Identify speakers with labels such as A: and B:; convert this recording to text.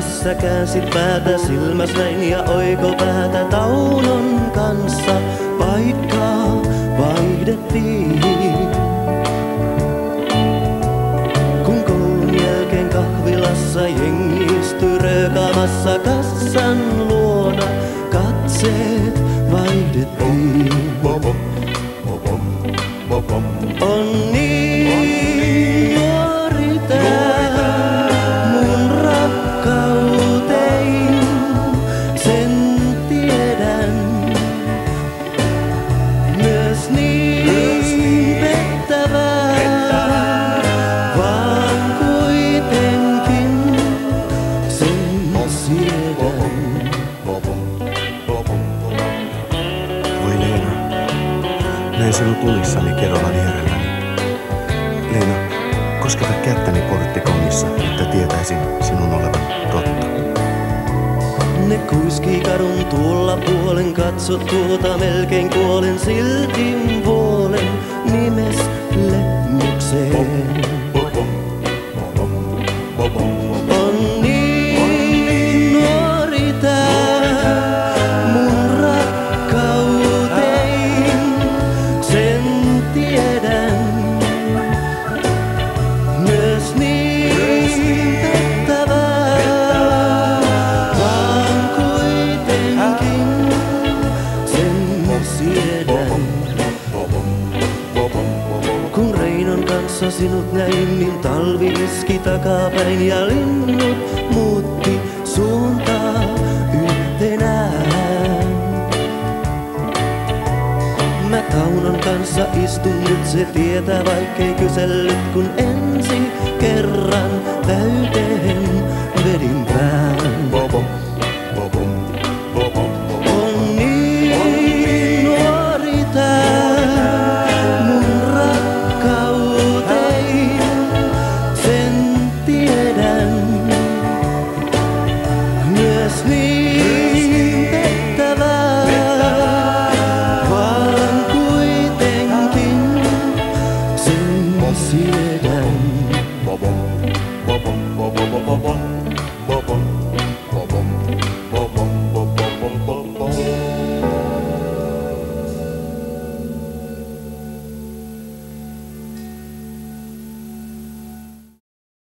A: Tässä käänsit päätä silmäs näin ja oikopäätä Taunon kanssa paikkaa vaihdettiin. Kun koulun jälkeen kahvilassa jengi istui röökaamassa kassan luona, katseet vaihdettiin. On niin nuori tää mun rakkautein, sen tiedän. Myös niin pettävää, vaan kuitenkin sen siedän.
B: Voi Leena, näin sinut unissani kerralla vierelläni. Leena, kosketa kättäni porttikongissa, että tietäisin sinun olevan totta.
A: Ne kuiskii kadun tuolla puolen, katso tuota melkein kuolen, silti vuolen nimes lemmukseen. On niin nuori tää mun rakkautein, sen tiedän. Myös niin pettävää, vaan kuitenkin sen siedän. Kun Reinon kanssa sinut näin, niin talvi iski takapäin ja linnut muutti suuntaa yhtenään. Mä Taunon kanssa istun nyt, se tietää vaikkei kysellyt, kun ensi kerran täyteen vedin pään.